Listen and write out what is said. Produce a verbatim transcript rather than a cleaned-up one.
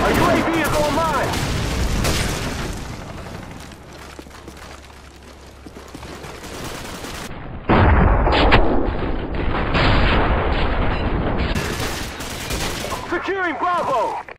Our U A V is online! Securing Bravo!